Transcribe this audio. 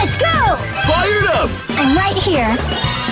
Let's go! Fire it up! I'm right here.